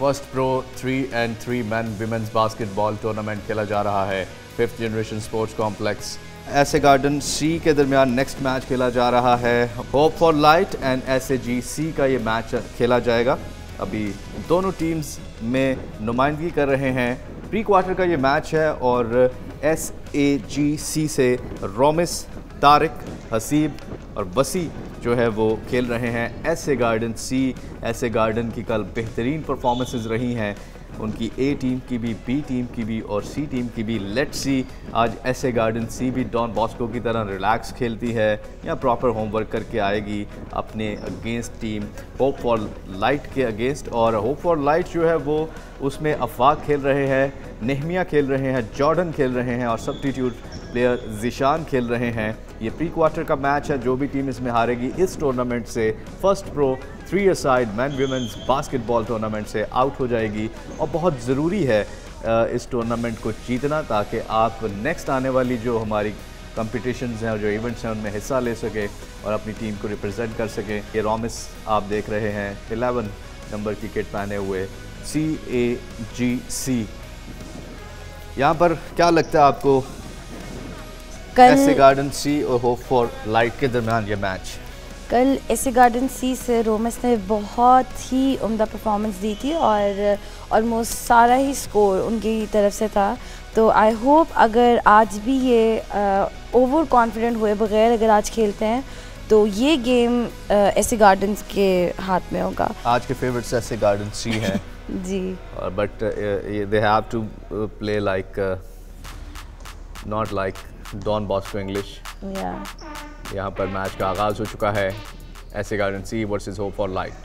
First pro 3-3 man women's basketball tournament खेला जा रहा है 5th generation sports complex SA garden C के दरमियान। नेक्स्ट मैच खेला जा रहा है hope for light and SAGC का ये मैच खेला जाएगा। अभी दोनों टीम्स में नुमाइंदगी कर रहे हैं। प्री क्वार्टर का ये मैच है और SAGC से रोमिस, तारिक, हसीब और वसी जो है वो खेल रहे हैं। SA garden C, SA garden की कल बेहतरीन परफॉर्मेंसेस रही हैं, उनकी A टीम की भी, B टीम की भी और C टीम की भी। लेट्स सी आज एसए गार्डन सी भी डॉन बॉस्को की तरह रिलैक्स खेलती है या प्रॉपर होमवर्क करके आएगी अपने against team hope for light के अगेंस्ट। और होप फॉर लाइट जो है वो उसमें अफवाक खेल रहे हैं, नेहमिया खेल रहे हैं, जॉर्डन खेल रहे हैं और सब्स्टिट्यूट प्लेयर जिशान खेल रहे हैं। ये प्री क्वार्टर का मैच है। जो भी टीम इसमें हारेगी इस टूर्नामेंट से first pro 3-a-side man women's basketball tournament से आउट हो जाएगी। और बहुत ज़रूरी है इस टूर्नामेंट को जीतना ताकि आप नेक्स्ट आने वाली जो हमारी कंपटीशंस हैं और जो इवेंट्स हैं उनमें हिस्सा ले सकें और अपनी टीम को रिप्रेजेंट कर सकें। ये रोमिस आप देख रहे हैं 11 नंबर की किट पहने हुए SAGC। यहाँ पर क्या लगता है आपको एसए गार्डन सी और होप फॉर लाइट के दरमियान ये मैच? कल एसए गार्डन सी से रोमिस ने बहुत ही उम्दा परफॉर्मेंस दी थी और ऑलमोस्ट सारा ही स्कोर उनकी तरफ से था। तो आई होप अगर आज भी ये ओवर कॉन्फिडेंट हुए बगैर अगर आज खेलते हैं तो ये गेम एसए गार्डन के हाथ में होगा। आज के फेवरेट्स एसए गार्डन सी हैं जी, but they have to play like not like Don Bosco English. यहाँ पर मैच का आगाज हो चुका है। SA garden C versus hope for light.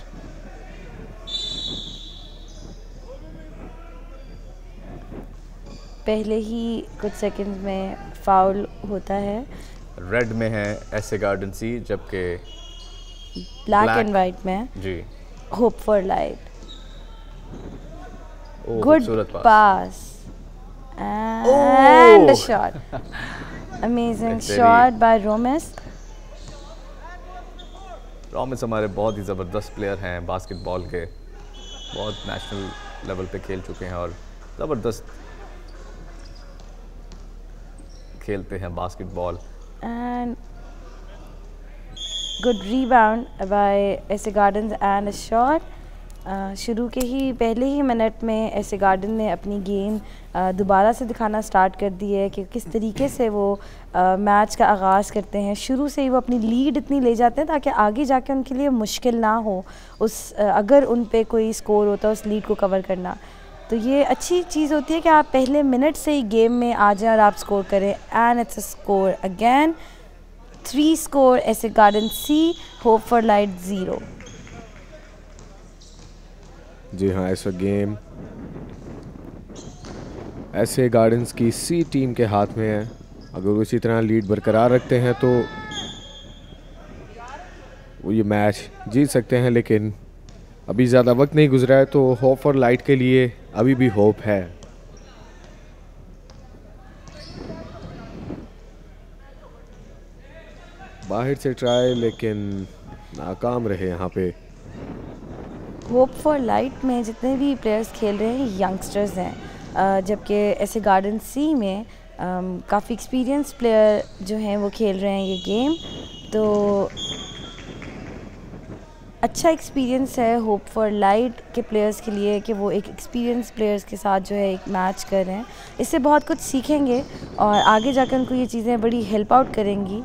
पहले ही कुछ सेकंड में फाउल होता है। रेड में है एसए गार्डन सी जबकि ब्लैक एंड वाइट में जी hope for light. Good pass and a shot. Amazing shot by Romis. Romis हमारे बहुत ही ज़बरदस्त प्लेयर हैं बास्केटबॉल के, बहुत नेशनल लेवल पे खेल चुके हैं और ज़बरदस्त खेलते हैं basketball. And good rebound by SA garden and a shot. शुरू के ही पहले ही मिनट में एसए गार्डन ने अपनी गेम दोबारा से दिखाना स्टार्ट कर दी है कि किस तरीके से वो मैच का आगाज़ करते हैं। शुरू से ही वो अपनी लीड इतनी ले जाते हैं ताकि आगे जाके उनके लिए मुश्किल ना हो उस अगर उन पे कोई स्कोर होता है उस लीड को कवर करना। तो ये अच्छी चीज़ होती है कि आप पहले मिनट से ही गेम में आ जाएं और आप स्कोर करें। And it's a score again 3 score SA garden C, hope for light 0। जी हाँ, इस गेम एसए गार्डन्स की सी टीम के हाथ में है। अगर वो इसी तरह लीड बरकरार रखते हैं तो वो ये मैच जीत सकते हैं, लेकिन अभी ज़्यादा वक्त नहीं गुजरा है तो होप फॉर लाइट के लिए अभी भी होप है। बाहर से ट्राई लेकिन नाकाम रहे यहाँ पे। होप फॉर लाइट में जितने भी प्लेयर्स खेल रहे हैं यंगस्टर्स हैं, जबकि एसए गार्डन सी में काफ़ी एक्सपीरियंस प्लेयर जो हैं वो खेल रहे हैं ये गेम। तो अच्छा एक्सपीरियंस है होप फॉर लाइट के प्लेयर्स के लिए कि वो एक एक्सपीरियंस प्लेयर्स के साथ जो है एक मैच कर रहे हैं। इससे बहुत कुछ सीखेंगे और आगे जाकर उनको ये चीज़ें बड़ी हेल्प आउट करेंगी।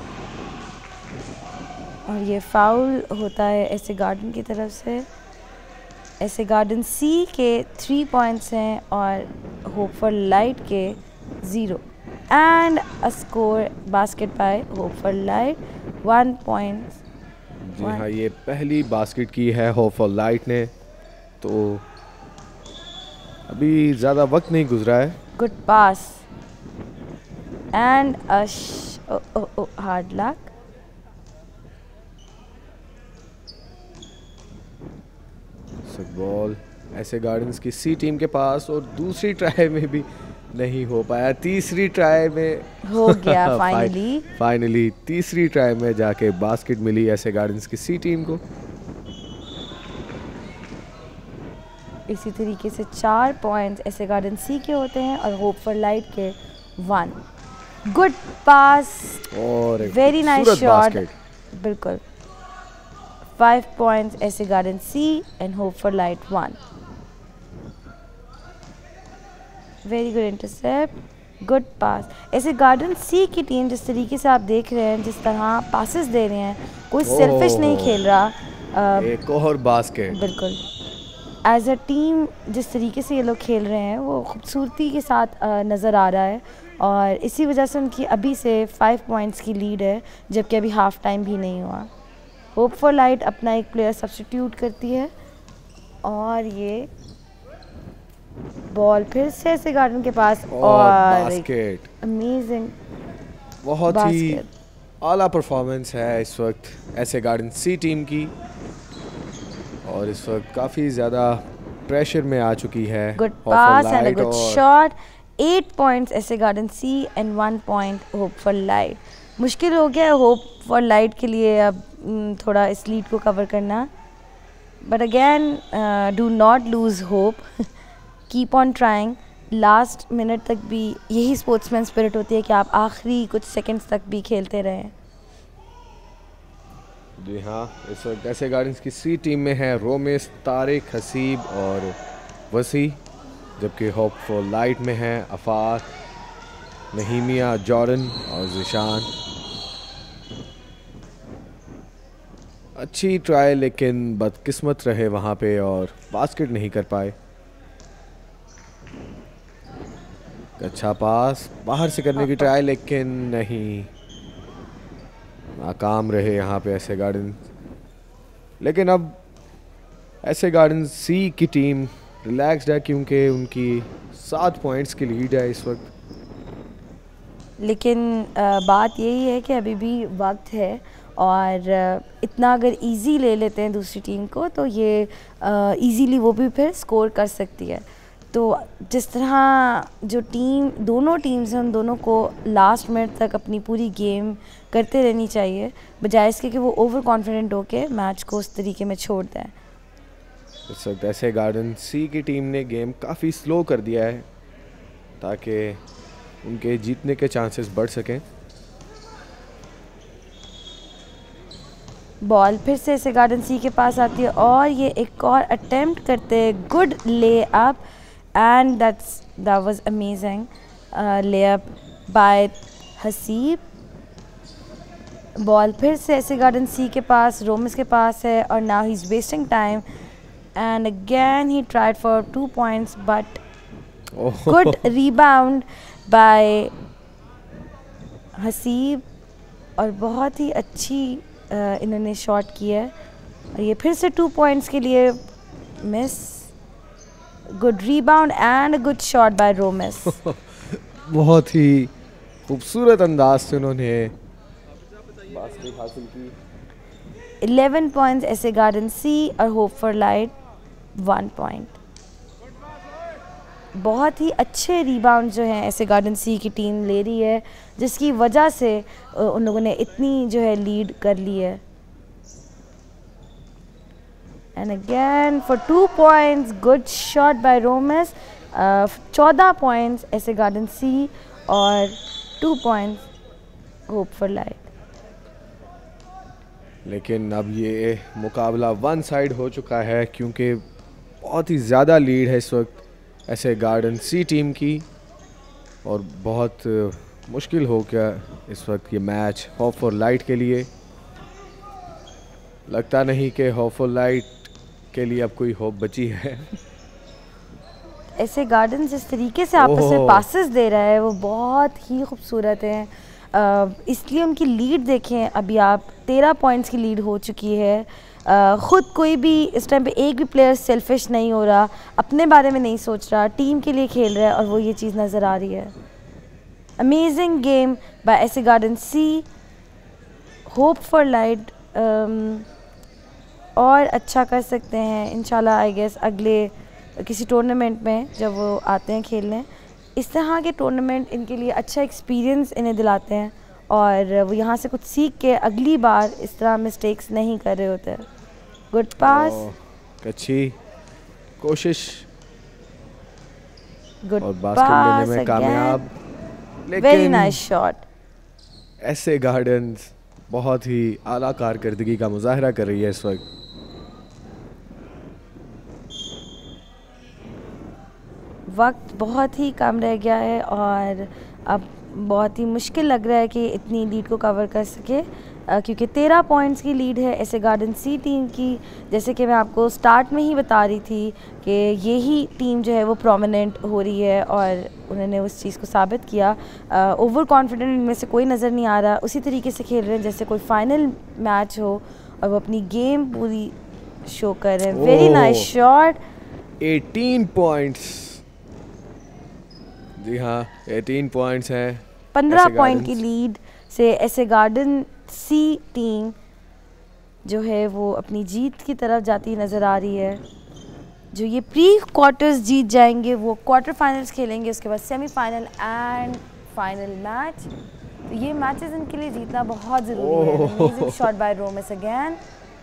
और ये फाउल होता है एसए गार्डन की तरफ से। एसए गार्डन सी के 3 पॉइंट्स हैं और होप फॉर लाइट के 0। And a score basket by hope for light 1 point. जी हाँ, ये पहली बास्केट की है होप फॉर लाइट ने, तो अभी ज़्यादा वक्त नहीं गुजरा है। Good pass and a hard luck. Ball SA gardens की सी टीम के पास और दूसरी ट्राई में भी नहीं हो पाया। तीसरी ट्राई में हो गया फाइनली तीसरी ट्राई में जाके बास्केट मिली एसए गार्डन्स की सी टीम को। इसी तरीके से 4 पॉइंट्स ऐसे गार्डन सी के होते हैं और होप फॉर लाइट के 1। गुड पास, और वेरी नाइस खूबसूरत शॉट, basket। बिल्कुल। 5 points SA garden C and hope for light 1। Very good intercept, good pass. SA garden सी की टीम जिस तरीके से आप देख रहे हैं, जिस तरह पासेस दे रहे हैं, कोई सेल्फिश नहीं खेल रहा। एक और बास्केट। बिल्कुल, एज अ टीम जिस तरीके से ये लोग खेल रहे हैं वो खूबसूरती के साथ नज़र आ रहा है और इसी वजह से उनकी अभी से 5 पॉइंट्स की लीड है, जबकि अभी हाफ टाइम भी नहीं हुआ। होप फॉर लाइट अपना एक प्लेयर सब्स्टिट्यूट करती है और ये बॉल फिर से ऐसे गार्डन के पास और बास्केट। अमेजिंग बहुत ही बास्केट। आला परफॉर्मेंस है इस वक्त ऐसे गार्डन सी टीम की और इस वक्त काफ़ी ज़्यादा प्रेशर में आ चुकी है। Good Hope for pass and a Light good और shot. 8 points SA garden C and 1 point hope for light. मुश्किल हो गया है होप फॉर लाइट के लिए अब थोड़ा इस लीड को कवर करना, but again do not lose hope, keep on trying. Last minute तक भी यही स्पोर्ट्समैन स्पिरिट होती है कि आप आखिरी कुछ सेकंड्स तक भी खेलते रहें। जी हाँ, इस वक्त ऐसे गार्डन्स की सी टीम में है रोमेस, तारिक, हसीब और वसी, जबकि होप फॉर लाइट में है अफाक, नहीमिया, जॉर्डन और जिशान। अच्छी ट्राई लेकिन बदकिस्मत रहे वहाँ पे और बास्केट नहीं कर पाए। अच्छा पास बाहर से करने की ट्राई लेकिन नहीं, नाकाम रहे यहाँ पे ऐसे गार्डन। लेकिन अब ऐसे गार्डन सी की टीम रिलैक्स्ड है क्योंकि उनकी 7 पॉइंट्स की लीड है इस वक्त। लेकिन बात यही है कि अभी भी वक्त है और इतना अगर इजी ले लेते हैं दूसरी टीम को तो ये इजीली वो भी फिर स्कोर कर सकती है। तो जिस तरह जो टीम दोनों टीम्स हैं उन दोनों को लास्ट मिनट तक अपनी पूरी गेम करते रहनी चाहिए, बजाय इसके कि वो ओवर कॉन्फिडेंट होके मैच को उस तरीके में छोड़ दें। इस वक्त ऐसे गार्डन सी की टीम ने गेम काफ़ी स्लो कर दिया है ताकि उनके जीतने के चांसेस बढ़ सकें। बॉल फिर से ऐसे गार्डन सी के पास आती है और ये एक और अटेम्प्ट करते हैं। Good lay up and that was amazing layup by Haseeb. Ball फिर से ऐसे गार्डन सी के पास, रोमिस के पास है और now he's wasting time and again he tried for 2 points but good rebound by Haseeb और बहुत ही अच्छी इन्होंने शॉट की है और ये फिर से 2 पॉइंट्स के लिए miss. Good rebound and good shot by Romis. बहुत ही खूबसूरत अंदाज से उन्होंने बास्केट हासिल की। 11 पॉइंट्स ऐसे गार्डन सी और होप फॉर लाइट 1 पॉइंट। बहुत ही अच्छे रिबाउंड जो हैं ऐसे गार्डन सी की टीम ले रही है, जिसकी वजह से उन लोगों ने इतनी जो है लीड कर ली है। And again for 2 points good shot by Romis. 14 points SA garden C और 2 पॉइंट्स होप फॉर लाइट। लेकिन अब ये मुकाबला वन साइड हो चुका है क्योंकि बहुत ही ज़्यादा लीड है इस वक्त ऐसे गार्डन सी टीम की और बहुत मुश्किल हो गया इस वक्त ये मैच होप फॉर लाइट के लिए। लगता नहीं कि होप फॉर लाइट के लिए अब कोई होप बची है। ऐसे गार्डन जिस तरीके से आपस में पासेस दे रहा है वो बहुत ही खूबसूरत है, इसलिए उनकी लीड देखें। अभी आप 13 पॉइंट्स की लीड हो चुकी है। ख़ुद कोई भी इस टाइम पे एक भी प्लेयर सेल्फिश नहीं हो रहा, अपने बारे में नहीं सोच रहा, टीम के लिए खेल रहा है और वो ये चीज़ नज़र आ रही है। Amazing game by SA garden C. Hope for light और अच्छा कर सकते हैं इंशाल्लाह। आई गेस अगले किसी टूर्नामेंट में जब वो आते हैं खेलने, इस तरह के टूर्नामेंट इनके लिए अच्छा एक्सपीरियंस इन्हें दिलाते हैं और वो यहाँ से कुछ सीख के अगली बार इस तरह मिस्टेक्स नहीं कर रहे होते हैं। गुड पास, अच्छी कोशिश गुड और बास्केट लेने में कामयाब, वेरी लेकिन नाइस शॉट। एसए गार्डन्स बहुत ही आला कारकर्दगी का मुजाहरा कर रही है इस वक्त। वक्त बहुत ही कम रह गया है और अब बहुत ही मुश्किल लग रहा है कि इतनी लीड को कवर कर सके, क्योंकि 13 पॉइंट्स की लीड है एसए गार्डन सी टीम की। जैसे कि मैं आपको स्टार्ट में ही बता रही थी कि यही टीम जो है वो प्रोमिनेंट हो रही है और उन्होंने उस चीज़ को साबित किया। ओवर कॉन्फिडेंट इनमें से कोई नज़र नहीं आ रहा, उसी तरीके से खेल रहे हैं जैसे कोई फाइनल मैच हो और वो अपनी गेम पूरी शो कर रहे हैं। Very nice shot. 18 पॉइंट्स, जी हाँ 18 पॉइंट्स हैं। 15 पॉइंट की लीड से एसए गार्डन सी टीम जो है वो अपनी जीत की तरफ जाती नज़र आ रही है। जो ये प्री क्वार्टर्स जीत जाएंगे वो क्वार्टर फाइनल्स खेलेंगे, उसके बाद सेमीफाइनल एंड फाइनल मैच। तो ये मैचेस इनके लिए जीतना बहुत ज़रूरी है। Amazing shot by Romis again.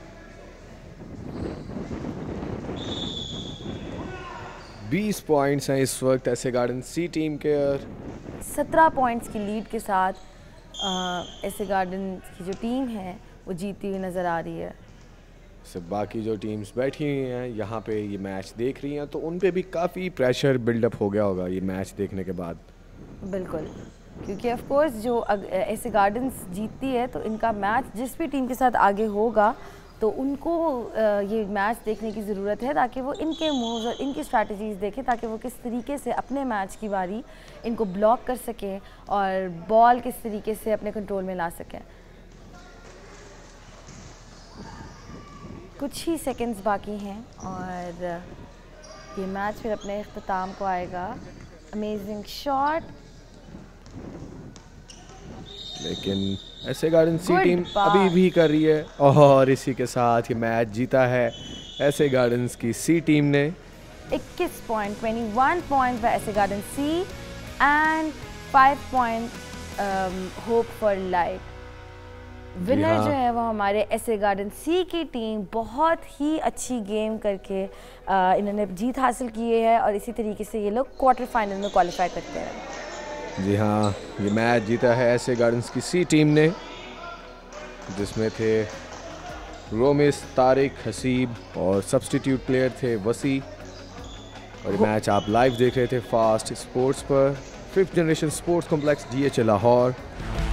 बीस पॉइंट्स हैं इस वक्त एसए गार्डन सी टीम के और 17 पॉइंट्स की लीड के साथ एसए गार्डन की जो टीम है वो जीती हुई नज़र आ रही है। सब बाकी जो टीम्स बैठी हुई हैं यहाँ पे ये मैच देख रही हैं तो उन पे भी काफ़ी प्रेशर बिल्डअप हो गया होगा ये मैच देखने के बाद। बिल्कुल, क्योंकि ऑफ कोर्स जो एसए गार्डन्स जीतती है तो इनका मैच जिस भी टीम के साथ आगे होगा तो उनको ये मैच देखने की ज़रूरत है ताकि वो इनके मूव्स और इनकी स्ट्रैटेजीज़ देखें, ताकि वो किस तरीके से अपने मैच की बारी इनको ब्लॉक कर सकें और बॉल किस तरीके से अपने कंट्रोल में ला सकें। कुछ ही सेकंड्स बाकी हैं और ये मैच फिर अपने इख्तिताम को आएगा। अमेजिंग शॉट, लेकिन SA garden C Good team pass. अभी भी कर रही है और इसी के साथ ये मैच जीता है एसए गार्डन्स की सी टीम ने। 21 point, 21 point by SA garden C and 5 point hope for life. Winner हाँ। जो है वो हमारे एसए गार्डन सी की टीम, बहुत ही अच्छी गेम करके इन्होंने जीत हासिल की है और इसी तरीके से ये लोग क्वार्टर फाइनल में क्वालिफाई करते हैं। जी हाँ, ये मैच जीता है एसए गार्डन्स की सी टीम ने, जिसमें थे रोमिस, तारिक, हसीब और सब्स्टिट्यूट प्लेयर थे वसी। और ये मैच आप लाइव देख रहे थे फास्ट स्पोर्ट्स पर, 5th generation sports complex DHA Lahore.